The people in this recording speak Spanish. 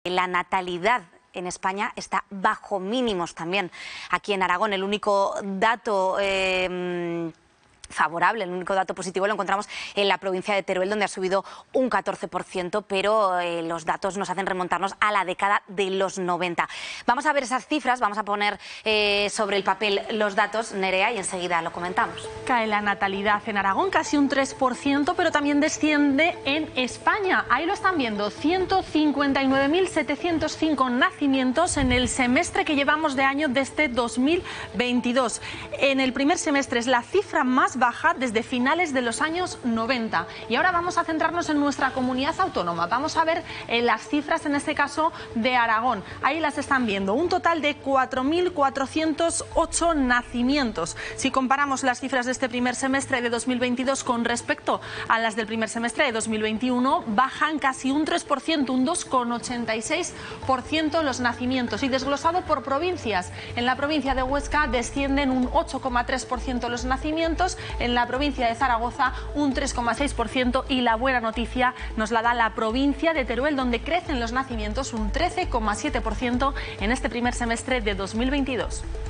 La natalidad en España está bajo mínimos también. Aquí en Aragón el único dato favorable, el único dato positivo lo encontramos en la provincia de Teruel, donde ha subido un 14%, pero los datos nos hacen remontarnos a la década de los 90. Vamos a ver esas cifras, vamos a poner sobre el papel los datos, Nerea, y enseguida lo comentamos. Cae la natalidad en Aragón, casi un 3%, pero también desciende en España. Ahí lo están viendo, 159.705 nacimientos en el semestre que llevamos de año desde 2022. En el primer semestre es la cifra más baja desde finales de los años 90. Y ahora vamos a centrarnos en nuestra comunidad autónoma. Vamos a ver las cifras, en este caso, de Aragón. Ahí las están viendo. Un total de 4.408 nacimientos. Si comparamos las cifras de este primer semestre de 2022 con respecto a las del primer semestre de 2021, bajan casi un 3%, un 2,86% los nacimientos. Y desglosado por provincias, en la provincia de Huesca descienden un 8,3% los nacimientos, en la provincia de Zaragoza un 3,6%, y la buena noticia nos la da la provincia de Teruel, donde crecen los nacimientos un 13,7% en este primer semestre de 2022.